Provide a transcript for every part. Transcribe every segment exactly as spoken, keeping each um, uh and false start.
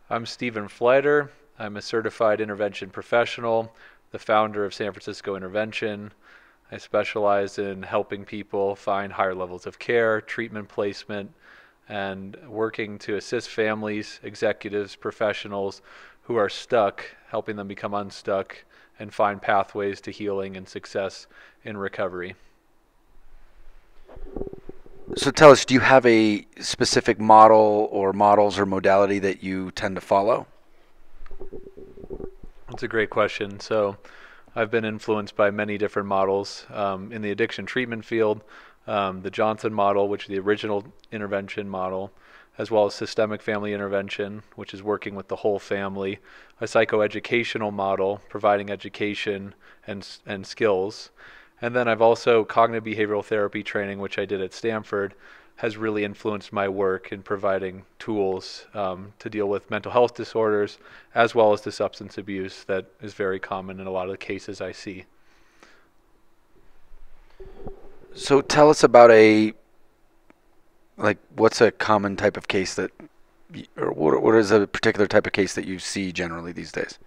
I'm Stephen Pfleiderer. I'm a certified intervention professional, the founder of San Francisco Intervention. I specialize in helping people find higher levels of care, treatment placement, and working to assist families, executives, professionals who are stuck, helping them become unstuck and find pathways to healing and success in recovery. So tell us, do you have a specific model or models or modality that you tend to follow? That's a great question. So I've been influenced by many different models um, in the addiction treatment field, um, the Johnson model, which is the original intervention model, as well as systemic family intervention, which is working with the whole family, a psychoeducational model, providing education and, and skills. And then I've also cognitive behavioral therapy training, which I did at Stanford, has really influenced my work in providing tools um, to deal with mental health disorders as well as the substance abuse that is very common in a lot of the cases I see. So tell us about a, like, what's a common type of case that, or what, what is a particular type of case that you see generally these days?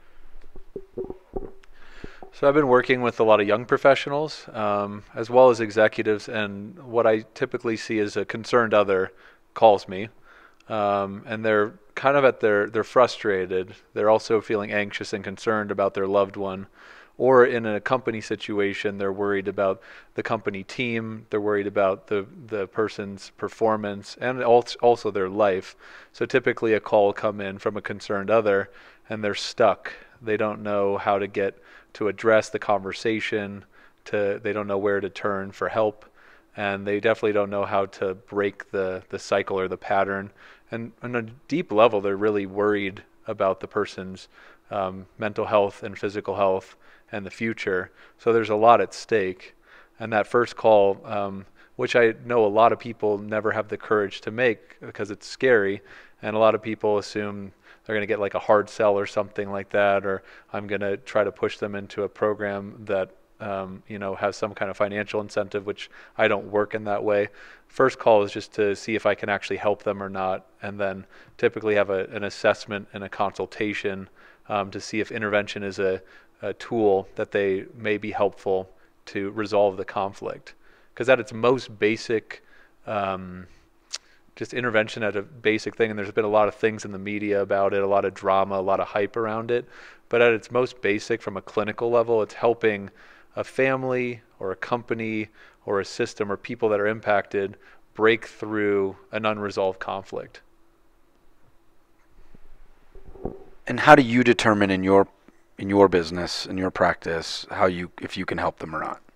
So I've been working with a lot of young professionals um, as well as executives, and what I typically see is a concerned other calls me, um, and they're kind of at their, they're frustrated. They're also feeling anxious and concerned about their loved one, or in a company situation, they're worried about the company team, they're worried about the, the person's performance, and also their life. So typically a call will come in from a concerned other, and they're stuck. They don't know how to get to address the conversation, to they don't know where to turn for help, and they definitely don't know how to break the, the cycle or the pattern. And on a deep level, they're really worried about the person's um, mental health and physical health and the future. So there's a lot at stake. And that first call, um, which I know a lot of people never have the courage to make because it's scary, and a lot of people assume they're going to get like a hard sell or something like that, or I'm going to try to push them into a program that um, you know has some kind of financial incentive, which I don't work in that way. First call is just to see if I can actually help them or not, and then typically have a, an assessment and a consultation um, to see if intervention is a, a tool that they may be helpful to resolve the conflict. Because at its most basic, um, just intervention at a basic thing, and there's been a lot of things in the media about it, a lot of drama, a lot of hype around it, but at its most basic from a clinical level, it's helping a family or a company or a system or people that are impacted break through an unresolved conflict. And how do you determine in your in your business, in your practice, how you if you can help them or not?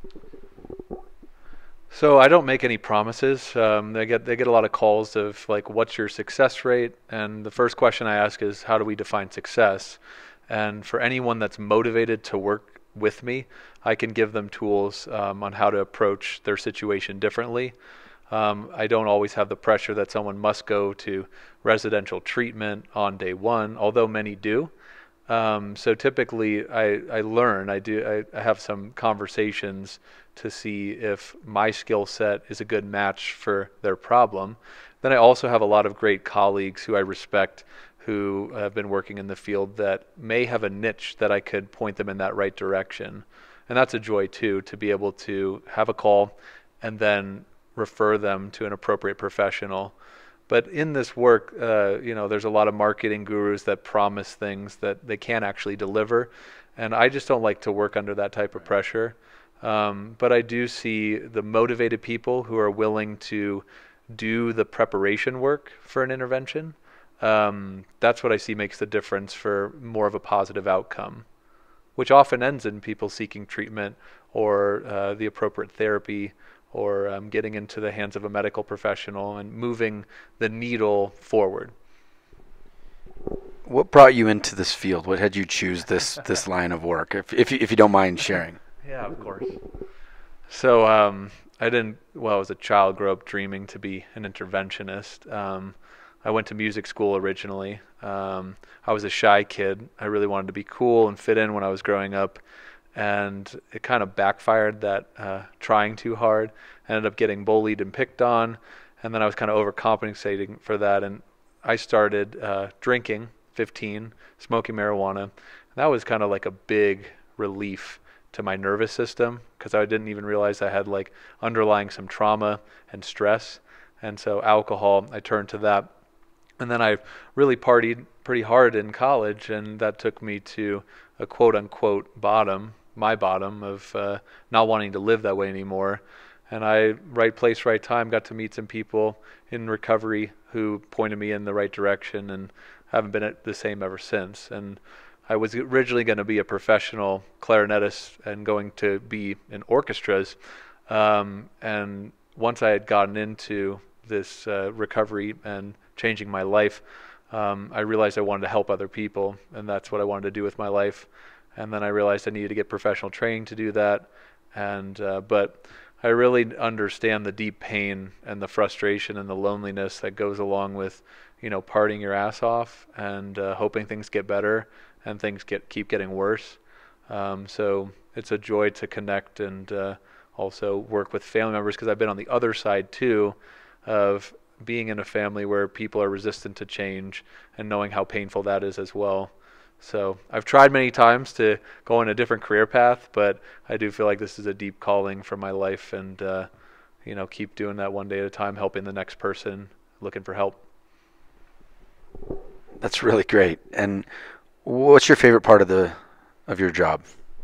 So I don't make any promises. Um, they get they get a lot of calls of like, what's your success rate? And the first question I ask is, how do we define success? And for anyone that's motivated to work with me, I can give them tools um, on how to approach their situation differently. Um, I don't always have the pressure that someone must go to residential treatment on day one, although many do. Um, so typically I, I learn, I do, I, I have some conversations to see if my skill set is a good match for their problem. Then I also have a lot of great colleagues who I respect who have been working in the field that may have a niche that I could point them in that right direction. And that's a joy too, to be able to have a call and then refer them to an appropriate professional. But in this work, uh, you know, there's a lot of marketing gurus that promise things that they can't actually deliver. And I just don't like to work under that type of pressure. Um, but I do see the motivated people who are willing to do the preparation work for an intervention. Um, that's what I see makes the difference for more of a positive outcome, which often ends in people seeking treatment or uh, the appropriate therapy, or um, getting into the hands of a medical professional and moving the needle forward. What brought you into this field? What had you choose this this line of work? If if you, if you don't mind sharing. Yeah, of course. So um, I didn't, well, as a child, grow up dreaming to be an interventionist. Um, I went to music school originally. Um, I was a shy kid. I really wanted to be cool and fit in when I was growing up. And it kind of backfired, that uh, trying too hard. I ended up getting bullied and picked on. And then I was kind of overcompensating for that. And I started uh, drinking, fifteen, smoking marijuana. And that was kind of like a big relief to my nervous system because I didn't even realize I had like underlying some trauma and stress. And so alcohol, I turned to that. And then I really partied pretty hard in college, and that took me to a quote unquote bottom, my bottom of uh, not wanting to live that way anymore. And I, right place, right time, got to meet some people in recovery who pointed me in the right direction, and haven't been the same ever since. And I was originally going to be a professional clarinetist and going to be in orchestras. Um, and once I had gotten into this uh, recovery and changing my life, um, I realized I wanted to help other people, and that's what I wanted to do with my life. And then I realized I needed to get professional training to do that. And uh, but I really understand the deep pain and the frustration and the loneliness that goes along with, you know, partying your ass off and uh, hoping things get better and things get keep getting worse. Um, so it's a joy to connect and uh, also work with family members, because I've been on the other side too of being in a family where people are resistant to change and knowing how painful that is as well. So I've tried many times to go in a different career path, but I do feel like this is a deep calling for my life, and uh, you know, keep doing that one day at a time, helping the next person looking for help. That's really great. And what's your favorite part of the of your job?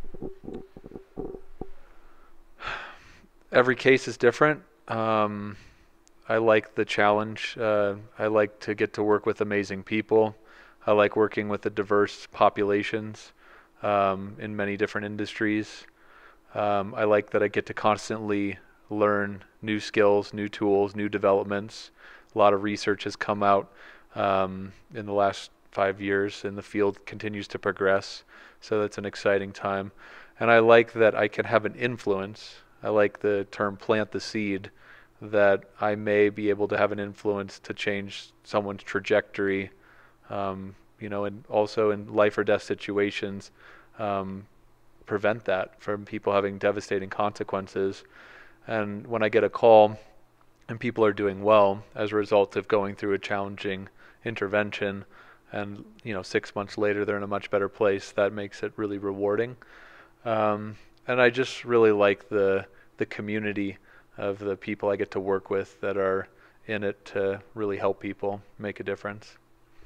Every case is different. Um, I like the challenge. Uh, I like to get to work with amazing people. I like working with the diverse populations um, in many different industries. Um, I like that I get to constantly learn new skills, new tools, new developments. A lot of research has come out um, in the last five years, and the field continues to progress. So that's an exciting time. And I like that I can have an influence. I like the term plant the seed, that I may be able to have an influence to change someone's trajectory, um, you know, and also in life or death situations, um, prevent that from people having devastating consequences. And when I get a call and people are doing well as a result of going through a challenging intervention, and you know, six months later they're in a much better place, that makes it really rewarding. Um, and I just really like the the community of the people I get to work with that are in it to really help people make a difference.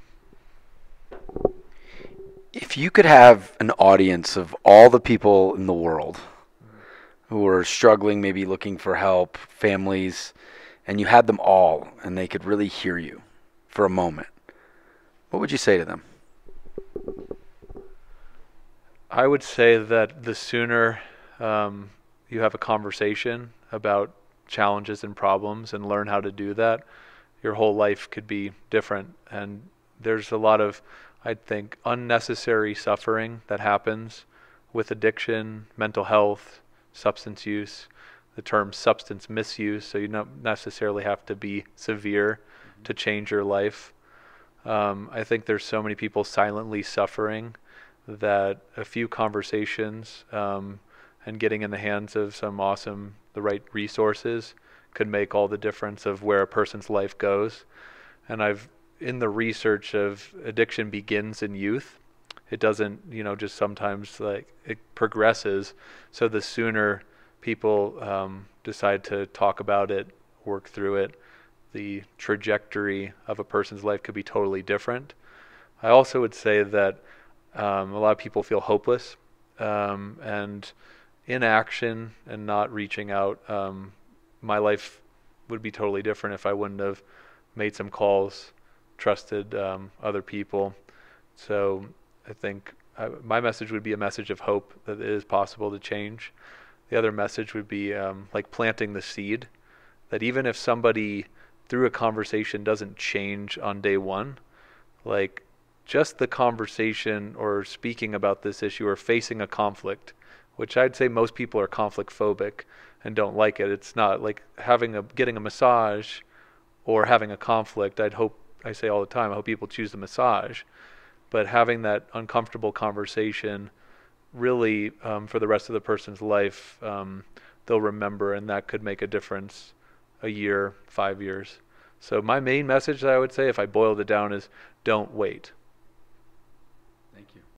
If you could have an audience of all the people in the world who are struggling, maybe looking for help, families, and you had them all and they could really hear you for a moment, what would you say to them? I would say that the sooner um, you have a conversation about challenges and problems and learn how to do that, your whole life could be different. And there's a lot of, I think, unnecessary suffering that happens with addiction, mental health, substance use, the term substance misuse, so you don't necessarily have to be severe mm-hmm. to change your life. Um, I think there's so many people silently suffering that a few conversations um, and getting in the hands of some awesome, the right resources could make all the difference of where a person's life goes. And I've, in the research of addiction begins in youth. It doesn't, you know, just sometimes like it progresses. So the sooner people um, decide to talk about it, work through it, the trajectory of a person's life could be totally different. I also would say that um, a lot of people feel hopeless um, and inaction and not reaching out. Um, my life would be totally different if I wouldn't have made some calls, trusted um, other people. So I think I, my message would be a message of hope that it is possible to change. The other message would be um, like planting the seed, that even if somebody through a conversation doesn't change on day one, like just the conversation or speaking about this issue or facing a conflict, which I'd say most people are conflict phobic and don't like it. It's not like having a getting a massage or having a conflict. I'd hope, I say all the time, I hope people choose the massage. But having that uncomfortable conversation really um, for the rest of the person's life, um, they'll remember, and that could make a difference a year, five years. So my main message that I would say, if I boiled it down, is don't wait. Thank you.